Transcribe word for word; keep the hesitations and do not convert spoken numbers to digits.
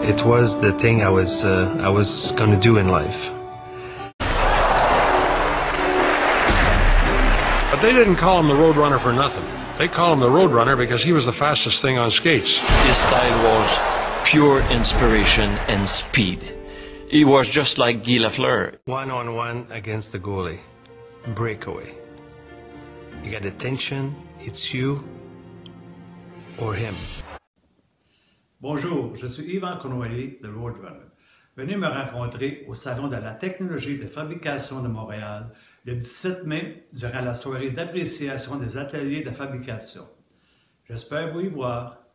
It was the thing I was uh, I was going to do in life. But they didn't call him the Roadrunner for nothing. They call him the Roadrunner because he was the fastest thing on skates. His style was pure inspiration and speed. He was just like Guy Lafleur. One-on-one against the goalie. Breakaway. You got attention, it's you or him. Bonjour, je suis Yvan Cournoyer de Roadrunner. Venez me rencontrer au Salon de la technologie de fabrication de Montréal le dix-sept mai durant la soirée d'appréciation des ateliers de fabrication. J'espère vous y voir.